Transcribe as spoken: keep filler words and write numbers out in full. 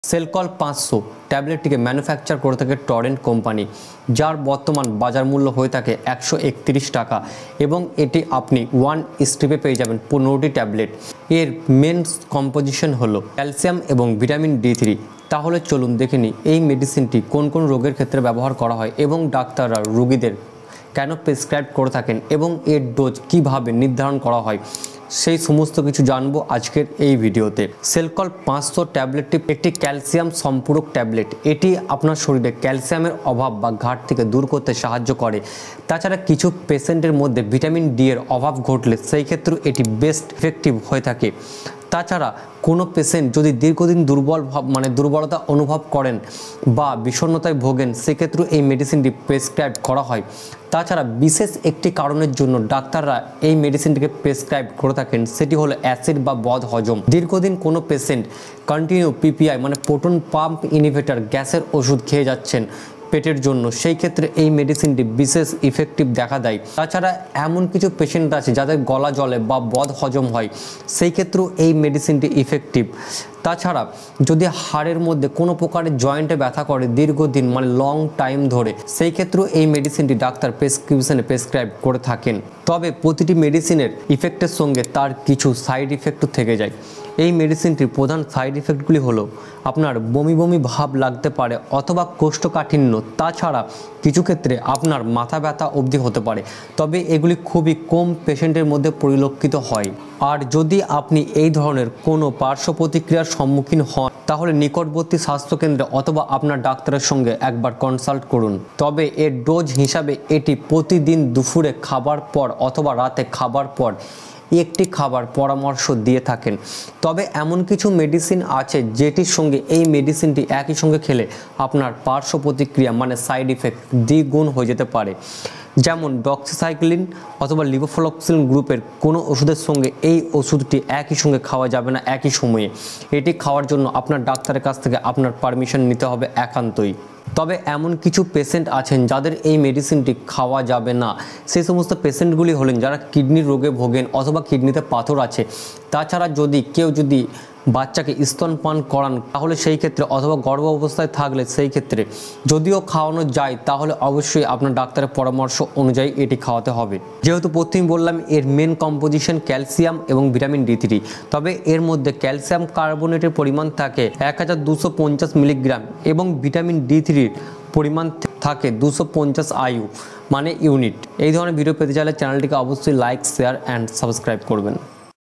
সেলকল পাঁচশো ট্যাবলেটটিকে ম্যানুফ্যাকচার করে থাকে টরেন্ট কোম্পানি, যার বর্তমান বাজার মূল্য হয়ে থাকে একশো একত্রিশ টাকা এবং এটি আপনি ওয়ান স্ট্রিপে পেয়ে যাবেন পনেরোটি ট্যাবলেট। এর মেন কম্পোজিশন হলো ক্যালসিয়াম এবং ভিটামিন ডি থ্রি। তাহলে চলুন দেখে নিই এই মেডিসিনটি কোন কোন রোগের ক্ষেত্রে ব্যবহার করা হয় এবং ডাক্তাররা রোগীদের কেন প্রেসক্রাইব করে থাকেন এবং এর ডোজ কিভাবে নির্ধারণ করা হয়, সেই সমস্ত কিছু জানবো আজকের এই ভিডিওতে। সেলকল পাঁচশো ট্যাবলেটটি একটি ক্যালসিয়াম সম্পূরক ট্যাবলেট। এটি আপনার শরীরে ক্যালসিয়ামের অভাব বা ঘাটতিকে দূর করতে সাহায্য করে। তাছাড়া কিছু পেশেন্টের মধ্যে ভিটামিন ডি এর অভাব ঘটলে সেই ক্ষেত্রে এটি বেস্ট ইফেক্টিভ হয়ে থাকে। তাছাড়া কোনো পেশেন্ট যদি দীর্ঘদিন দুর্বল মানে দুর্বলতা অনুভব করেন বা বিষণ্ণতায় ভোগেন, সেক্ষেত্রে এই মেডিসিনটি প্রেসক্রাইব করা হয়। তাছাড়া বিশেষ একটি কারণের জন্য ডাক্তাররা এই মেডিসিনটিকে প্রেসক্রাইব করে থাকেন, সেটি হলো অ্যাসিড বা বদ হজম। দীর্ঘদিন কোনো পেশেন্ট কন্টিনিউ পিপিআই মানে প্রোটন পাম্প ইনহিবিটর গ্যাসের ওষুধ খেয়ে যাচ্ছেন পেটের জন্য, সেই ক্ষেত্রে এই মেডিসিনটি বিশেষ ইফেক্টিভ দেখা দেয়। তাছাড়া এমন কিছু পেশেন্ট আছে যাদের গলা জলে বা বদ হজম হয়, সেই ক্ষেত্রেও এই মেডিসিনটি ইফেক্টিভ। তাছাড়া যদি হাড়ের মধ্যে কোনো প্রকারের জয়েন্টে ব্যথা করে দীর্ঘদিন মানে লং টাইম ধরে, সেই ক্ষেত্রেও এই মেডিসিনটি ডাক্তার প্রেসক্রিপশনে প্রেসক্রাইব করে থাকেন। তবে প্রতিটি মেডিসিনের ইফেক্টের সঙ্গে তার কিছু সাইড ইফেক্টও থেকে যায়। এই মেডিসিনটির প্রধান সাইড ইফেক্টগুলি হলো আপনার বমি বমি ভাব লাগতে পারে অথবা কোষ্ঠকাঠিন্য। তাছাড়া কিছু ক্ষেত্রে আপনার মাথা ব্যথা অবধি হতে পারে, তবে এগুলি খুবই কম পেশেন্টের মধ্যে পরিলক্ষিত হয়। আর যদি আপনি এই ধরনের কোনো পার্শ্ব প্রতিক্রিয়ার সম্মুখীন হন, তাহলে নিকটবর্তী স্বাস্থ্যকেন্দ্রে অথবা আপনার ডাক্তারের সঙ্গে একবার কনসাল্ট করুন। তবে এর ডোজ হিসাবে এটি প্রতিদিন দুপুরে খাবার পর অথবা রাতে খাবার পর একটি খাবার পরামর্শ দিয়ে থাকেন। তবে এমন কিছু মেডিসিন আছে যেটির সঙ্গে এই মেডিসিনটি একই সঙ্গে খেলে আপনার পার্শ্ব প্রতিক্রিয়া মানে সাইড ইফেক্ট দ্বিগুণ হয়ে যেতে পারে। যেমন ডক্সিসাইক্লিন অথবা লিভোফ্লক্সিন গ্রুপের কোনো ওষুধের সঙ্গে এই ওষুধটি একই সঙ্গে খাওয়া যাবে না একই সময়ে। এটি খাওয়ার জন্য আপনার ডাক্তারের কাছ থেকে আপনার পারমিশন নিতে হবে একান্তই। তবে এমন কিছু পেশেন্ট আছেন যাদের এই মেডিসিনটি খাওয়া যাবে না। সেই সমস্ত পেশেন্টগুলি হলেন যারা কিডনির রোগে ভোগেন অথবা কিডনিতে পাথর আছে। তাছাড়া যদি কেউ যদি বাচ্চাকে স্তনপান করান, তাহলে সেই ক্ষেত্রে অথবা গর্ভ অবস্থায় থাকলে সেই ক্ষেত্রে যদিও খাওয়ানো যায়, তাহলে অবশ্যই আপনার ডাক্তারের পরামর্শ অনুযায়ী এটি খাওয়াতে হবে। যেহেতু প্রথমেই বললাম এর মেন কম্পোজিশন ক্যালসিয়াম এবং ভিটামিন ডি থ্রি, তবে এর মধ্যে ক্যালসিয়াম কার্বনেটের পরিমাণ থাকে এক হাজার দুশো পঞ্চাশ মিলিগ্রাম এবং ভিটামিন ডি থ্রির পরিমাণ থাকে দুশো পঞ্চাশ আইইউ মানে ইউনিট। এই ধরনের ভিডিও পেতে চাইলে চ্যানেলটিকে অবশ্যই লাইক, শেয়ার অ্যান্ড সাবস্ক্রাইব করবেন।